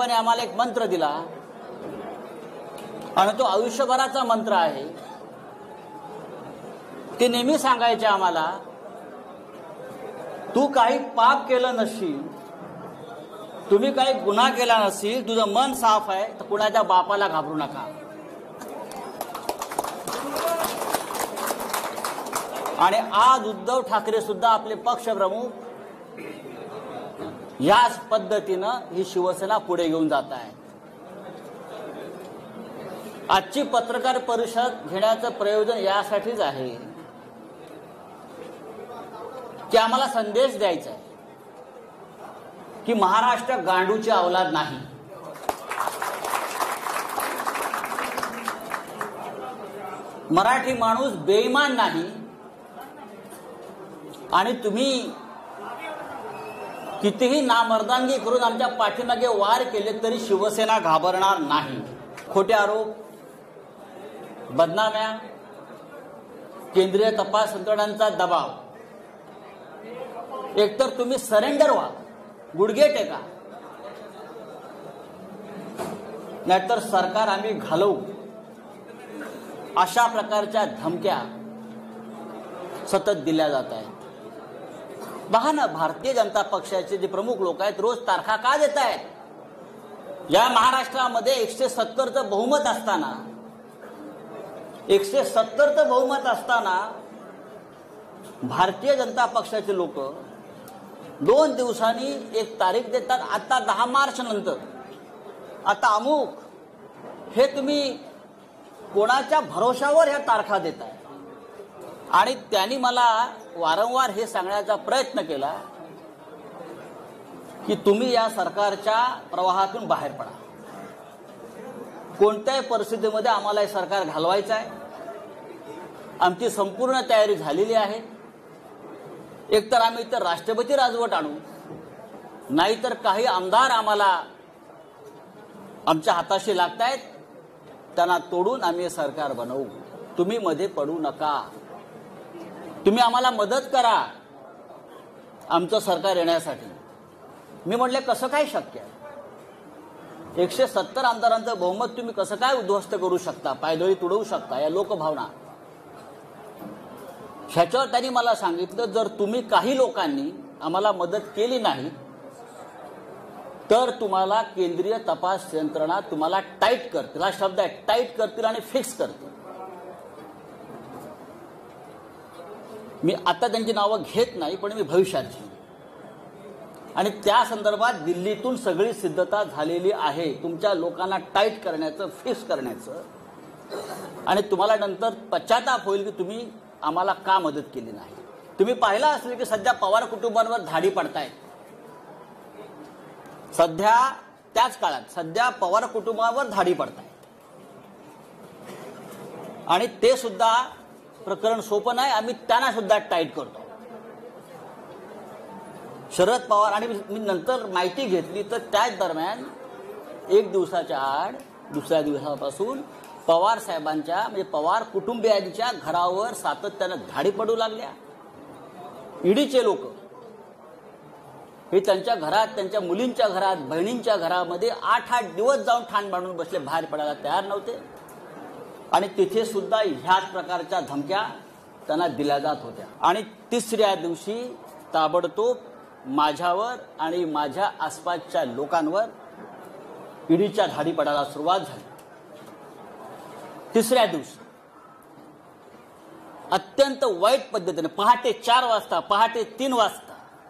बाळासाहेबांनी आम्हाला एक मंत्र दिला आणि तो आयुष्यभराचा मंत्र आहे. ते नेहमी सांगायचे आम्हाला, तू काही पाप केलं नसशील, तुम्ही काही गुन्हा केला नसेल, तुझं मन साफ आहे तर कुणाच्या बापाला घाबरू नका. आणि आज उद्धव ठाकरे सुद्धा आपले पक्षप्रमुख याच पद्धतीनं ही शिवसेना पुढे घेऊन जात आहे. आजची पत्रकार परिषद घेण्याचं प्रयोजन यासाठीच आहे की आम्हाला संदेश द्यायचा आहे की महाराष्ट्र गांडूची औलाद नाही. मराठी माणूस बेईमान नाही. आणि तुम्ही कितीही नामर्दांगी करून आमच्या पाठीमागे वार केले तरी शिवसेना घाबरणार नाही. खोटे आरोप, बदनाम्या, केंद्रीय तपास यंत्रणांचा दबाव, एकतर तुम्ही सरेंडर व्हा, गुडघे टेका, नाहीतर सरकार आम्ही घालवू, अशा प्रकारच्या धमक्या सतत दिल्या जात आहेत. पहा ना, भारतीय जनता पक्षाचे जे प्रमुख लोक आहेत रोज तारखा का देत आहेत? या महाराष्ट्रामध्ये 170चं बहुमत असताना 170चं बहुमत असताना भारतीय जनता पक्षाचे लोक 2 दिवसांनी एक तारीख देतात. आता 10 मार्च नंतर आता अमुक, हे तुम्ही कोणाच्या भरोशावर ह्या तारखा देताय? आणि त्यांनी मला वारंवार हे सांगण्याचा प्रयत्न केला की तुम्ही या सरकारच्या प्रवाहातून बाहेर पडा. कोणत्याही परिस्थितीमध्ये आम्हाला हे सरकार घालवायचं आहे. आमची संपूर्ण तयारी झालेली आहे. एकतर आम्ही इतर राष्ट्रपती राजवट आणू, नाहीतर काही आमदार आम्हाला आमच्या हाताशी लागतायत, त्यांना तोडून आम्ही हे सरकार बनवू. तुम्ही मध्ये पडू नका. तुम्ही आम्हाला मदत करा आमचं सरकार येण्यासाठी. मी म्हटले, कसं काय शक्य आहे? 170 आमदारांचं बहुमत तुम्ही कसं काय उद्ध्वस्त करू शकता, पायदळी तुडवू शकता? या लोकभावना. ह्याच्यावर त्यांनी मला सांगितलं, जर तुम्ही काही लोकांनी आम्हाला मदत केली नाही तर तुम्हाला केंद्रीय तपास यंत्रणा तुम्हाला टाईट करतील. हा शब्द आहे, टाईट करतील आणि फिक्स करतील. मी आता त्यांची नावं घेत नाही, पण मी भविष्याची. आणि त्या संदर्भात दिल्लीतून सगळी सिद्धता झालेली आहे तुमच्या लोकांना टाईट करण्याचं, फिक्स करण्याचं. आणि तुम्हाला नंतर पश्चाताप होईल की तुम्ही आम्हाला का मदत केली नाही. तुम्ही पाहिलं असेल की सध्या पवार कुटुंबांवर धाडी पडतायत. सध्या त्याच काळात सध्या पवार कुटुंबावर धाडी पडतायत. आणि ते सुद्धा प्रकरण सोपं नाही. आम्ही त्यांना सुद्धा टाईट करतो. शरद पवार, आणि मी नंतर माहिती घेतली तर त्याच दरम्यान 1 दिवसाच्या आड दुसऱ्या दिवसापासून पवार साहेबांच्या म्हणजे पवार कुटुंबियांच्या घरावर सातत्यानं धाडी पडू लागल्या. ईडीचे लोक हे त्यांच्या घरात, त्यांच्या मुलींच्या घरात, बहिणींच्या घरामध्ये 8-8 दिवस जाऊन ठाण बांधून बसले, बाहेर पडायला तयार नव्हते. आणि तिथे सुद्धा ह्याच प्रकारच्या धमक्या त्यांना दिल्या जात होत्या. आणि तिसऱ्या दिवशी ताबडतोब माझ्यावर आणि माझ्या आसपासच्या लोकांवर ईडीच्या धाडी पडायला सुरुवात झाली. तिसऱ्या दिवशी अत्यंत वाईट पद्धतीने पहाटे 4 वाजता, पहाटे 3 वाजता,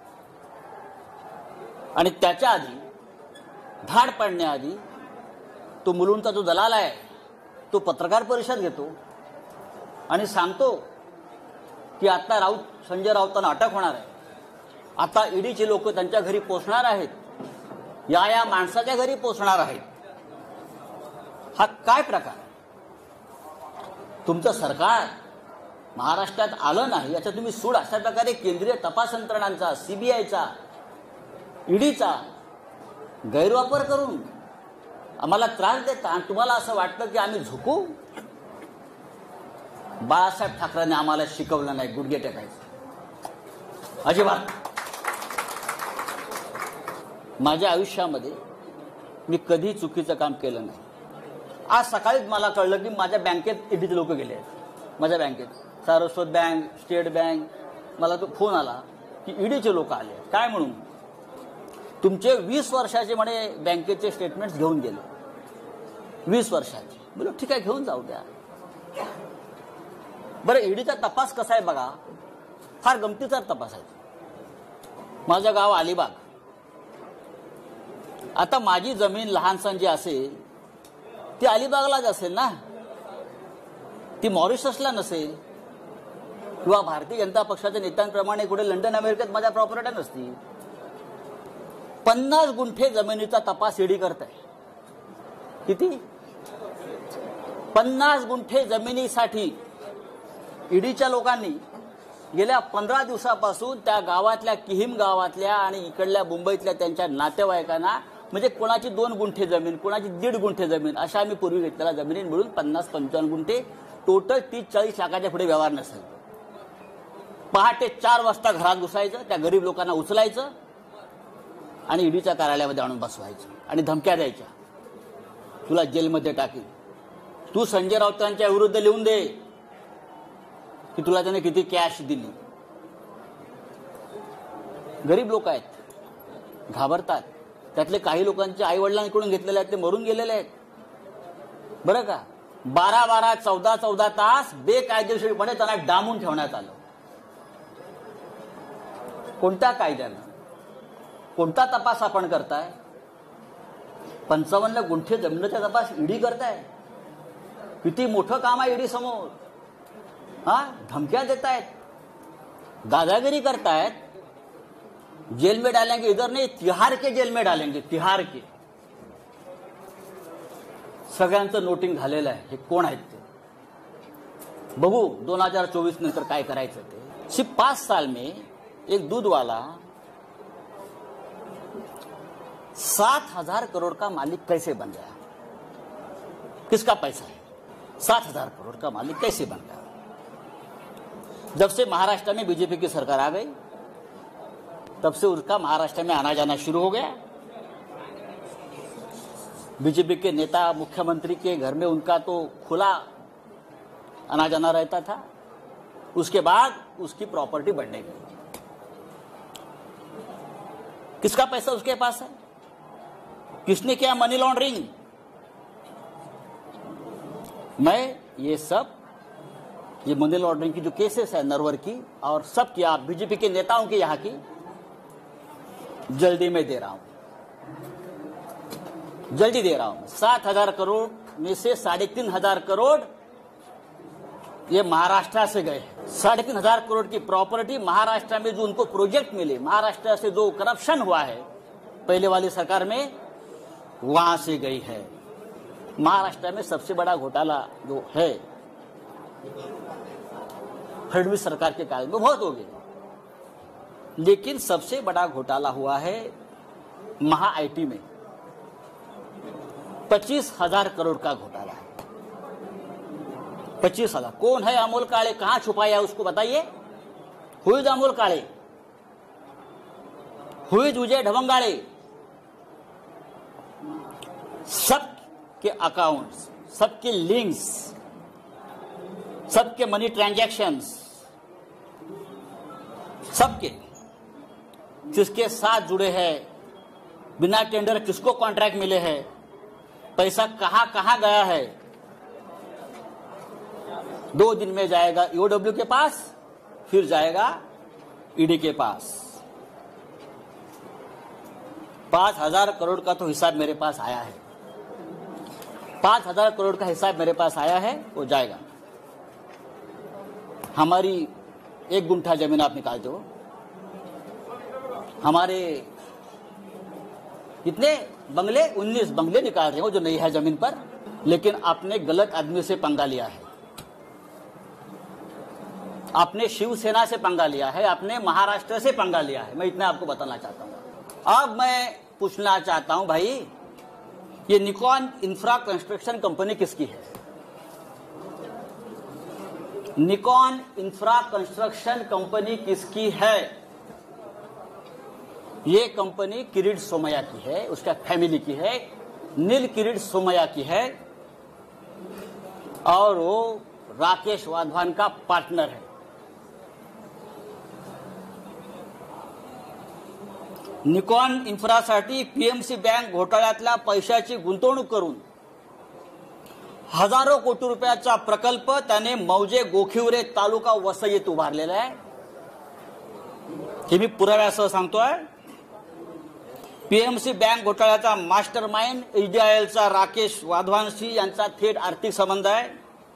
आणि त्याच्या आधी धाड पडण्याआधी तो मुलुंडचा जो दलाल आहे तो पत्रकार परिषद घेतो आणि सांगतो की आता संजय राऊतांना अटक होणार आहे. आता ईडीचे लोक त्यांच्या घरी पोहोचणार आहेत, या माणसाच्या घरी पोहोचणार आहेत. हा काय प्रकार? तुमचं सरकार महाराष्ट्रात आलं नाही याचा तुम्ही सूड अशा प्रकारे केंद्रीय तपास यंत्रणांचा, सीबीआयचा, ईडीचा गैरवापर करून आम्हाला त्रास देता आणि तुम्हाला असं वाटतं की आम्ही झुकू? बाळासाहेब ठाकरेंनी आम्हाला शिकवलं नाही गुडघे टेकायचं, अजिबात. माझ्या आयुष्यामध्ये मी कधी चुकीचं काम केलं नाही. आज सकाळीच मला कळलं की माझ्या बँकेत ईडीचे लोक गेले आहेत. माझ्या बँकेत सारस्वत बँक, स्टेट बँक, मला तो फोन आला की ईडीचे लोक आले. काय म्हणून? तुमचे 20 वर्षाचे म्हणे बँकेचे स्टेटमेंट्स घेऊन गेले. 20 वर्षाचे. बोलो ठीक आहे, घेऊन जाऊ द्या. बरं, ईडीचा तपास कसा आहे बघा, फार गमतीचा तपास आहे. माझं गाव अलिबाग. आता माझी जमीन लहानसण जी असेल ती अलिबागलाच असेल ना, ती मॉरिशसला नसेल, किंवा भारतीय जनता पक्षाच्या नेत्यांप्रमाणे कुठे लंडन अमेरिकेत माझ्या प्रॉपर्ट्या नसतील. 50 गुंठे जमिनीचा तपास ईडी करत आहे. किती? 50 गुंठे जमिनीसाठी ईडीच्या लोकांनी गेल्या 15 दिवसापासून त्या गावातल्या, किहीम गावातल्या आणि इकडल्या मुंबईतल्या त्यांच्या नातेवाईकांना, म्हणजे कोणाची 2 गुंठे जमीन, कोणाची 1.5 गुंठे जमीन, अशा आम्ही पूर्वी घेतलेल्या जमिनी मिळून 50-55 गुंठे, टोटल 30-40 लाखाच्या पुढे व्यवहार नसेल. पहाटे 4 वाजता घरात घुसायचं, त्या गरीब लोकांना उचलायचं आणि ईडीच्या कार्यालयामध्ये आणून बसवायचं आणि धमक्या द्यायच्या, तुला जेलमध्ये टाकील, तू संजय राऊतांच्या विरुद्ध लिहून दे की तुला त्याने किती कॅश दिली. गरीब लोक आहेत, घाबरतात. त्यातले काही लोकांचे आई वडिलांकडून घेतलेले आहेत, ते मरून गेलेले आहेत. बरं का, 12-12, 14-14 तास बेकायदेशीरपणे त्यांना डांबून ठेवण्यात आलं. कोणत्या कायद्यानं? कोणता तपास आपण करताय? 55 गुंठे जमिनीचा तपास ईडी करताय. किती मोठं काम आहे ईडी समोर. धमक्या देतायत, दादागिरी करतायत. जेल में डालेंगे, इधर नहीं, तिहार के जेल में डालेंगे, तिहार के. सगळ्यांचं नोटिंग झालेलं आहे. हे कोण आहेत ते बघू 2024 नंतर काय करायचं ते. सिर्फ 5 साल में एक दूध वाला 7,000 करोड़ का मालिक कैसे बन गया? किसका पैसा है? 7,000 करोड़ का मालिक कैसे बन गया? जब से महाराष्ट्र में बीजेपी की सरकार आ गई, तब से उसका महाराष्ट्र में आना जाना शुरू हो गया. बीजेपी के नेता, मुख्यमंत्री के घर में उनका तो खुला आना जाना रहता था. उसके बाद उसकी प्रॉपर्टी बढ़ने लगी. किसका पैसा उसके पास है? किसने किया मनी लॉन्ड्रिंग? मैं ये मनी लॉन्ड्रिंग की जो केसेस है नरवर की और सब की, आप बीजेपी के नेताओं की यहां की, जल्दी में दे रहा हूं, जल्दी दे रहा हूं. 7,000 करोड़ में से 3,500 करोड़ ये महाराष्ट्र से गए. 3,500 करोड़ की प्रॉपर्टी महाराष्ट्र में जो उनको प्रोजेक्ट मिले, महाराष्ट्र से जो करप्शन हुआ है पहले वाली सरकार में, वहां से गई है. महाराष्ट्र में सबसे बड़ा घोटाला जो है फडणवीस सरकार के काल में बहुत हो गए, लेकिन सबसे बड़ा घोटाला हुआ है महा आईटी में. 25,000 करोड़ का घोटाला है. 25,000. कौन है अमोल काळे? कहां छुपाया उसको बताइए. Who is Amol Kale? Who is Vijay Dhawangale? सबके अकाउंट्स, सबके लिंक्स, सबके मनी ट्रांजैक्शंस, सबके किसके साथ जुड़े हैं, बिना टेंडर किसको कॉन्ट्रैक्ट मिले हैं, पैसा कहां कहां गया है. 2 दिन में जाएगा ईओडब्ल्यू के पास, फिर जाएगा ईडी के पास. 5,000 करोड़ का तो हिसाब मेरे पास आया है. 5,000 करोड़ का हिसाब मेरे पास आया है, वो जाएगा. हमारी 1 गुंठा जमीन आप निकाल दो, हमारे कितने बंगले, 19 बंगले निकाल रहे हो जो नहीं है जमीन पर, लेकिन आपने गलत आदमी से पंगा लिया है. आपने शिवसेना से पंगा लिया है, आपने महाराष्ट्र से पंगा लिया है. मैं इतना आपको बताना चाहता हूं. अब मैं पूछना चाहता हूं भाई, ये निकॉन इंफ्रा कंस्ट्रक्शन कंपनी किसकी है? निकॉन इंफ्रा कंस्ट्रक्शन कंपनी किसकी है? ये कंपनी किरीट सोमैया की है, उसका फैमिली की है. नील किरीट सोमैया की है और वो राकेश वाधवान का पार्टनर है। निकॉन इन्फ्रासाठी पीएमसी बँक घोटाळ्यातल्या पैशाची गुंतवणूक करून हजारो कोटी रुपयाचा प्रकल्प त्याने मौजे गोखिवरे तालुका वसईत उभारलेला आहे। हे मी पुराव्यासह सांगतोय। पीएमसी बँक घोटाळ्याचा मास्टर माइंड एचडीआयएलचा राकेश वाधवानशी यांचा थेट आर्थिक संबंध आहे।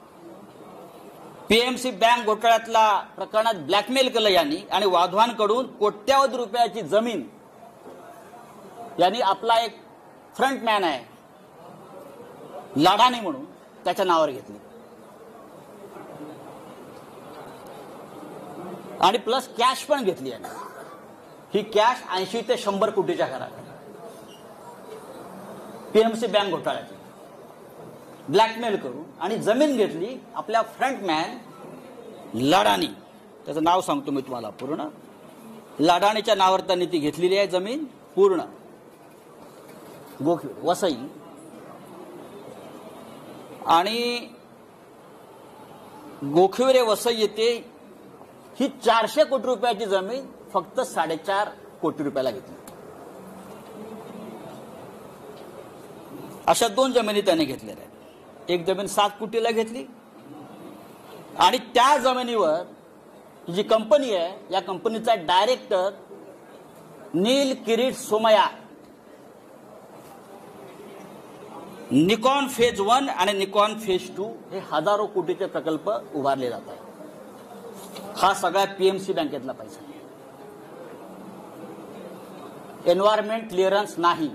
पीएमसी बँक घोटाळ्यातल्या प्रकरणात ब्लॅकमेल केलं यांनी आणि वाधवानकडून कोट्यावधी रुपयाची जमीन यांनी आपला एक फ्रंटमॅन आहे लाडानी म्हणून त्याच्या नावावर घेतली आणि प्लस कॅश पण घेतली यांनी। ही कॅश 80 ते 100 कोटीच्या घरात पीएमसी बँक घोटाळ्यात ब्लॅकमेल करून आणि जमीन घेतली आपल्या फ्रंटमॅन लाडानी। त्याचं नाव सांगतो मी तुम्हाला पूर्ण। लाडानीच्या नावावर त्यांनी ती घेतलेली आहे जमीन पूर्ण गोखिवरे वसई आणि गोखिवरे वसई येथे ही 400 कोटी रुपयाची जमीन फक्त 4.5 कोटी रुपयाला घेतली। अशा 2 जमिनी त्याने घेतलेल्या आहेत। एक जमीन 7 कोटीला घेतली आणि त्या जमिनीवर जी कंपनी आहे या कंपनीचा डायरेक्टर नील किरीट सोमैया निकॉन फेज 1 आणि निकॉन फेज 2 हे हजारो कोटीचे प्रकल्प उभारले जात आहेत। हा सगळा पीएमसी बँकेतला पैसा। एन्व्हायरमेंट क्लिअरन्स नाही,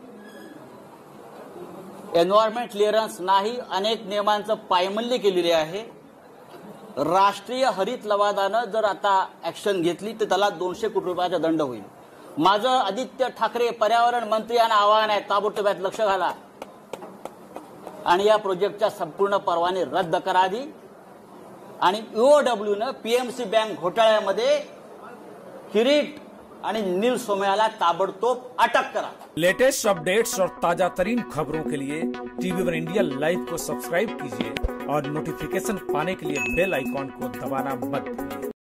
एन्व्हायरमेंट क्लिअरन्स नाही, अनेक नियमांचं पायमल्ली केलेली आहे। राष्ट्रीय हरित लवादानं जर आता ऍक्शन घेतली तर त्याला 200 कोटी रुपयाचा दंड होईल। माझं आदित्य ठाकरे पर्यावरण मंत्री यांना आवाहन आहे, ताबडतोब यात लक्ष घाला आणि या प्रोजेक्टच्या संपूर्ण परवाने रद्द करा आधी आणि ईओडब्ल्यूनं पीएमसी बँक घोटाळ्यामध्ये किरीट आणि नील सोमैयाला ताबड़तोब अटक करा। लेटेस्ट अपडेट्स और ताजा तरीन खबरों के लिए टीवी1 इंडिया लाइव को सब्सक्राइब कीजिए और नोटिफिकेशन पाने के लिए बेल आइकॉन को दबाना मत भूलिए।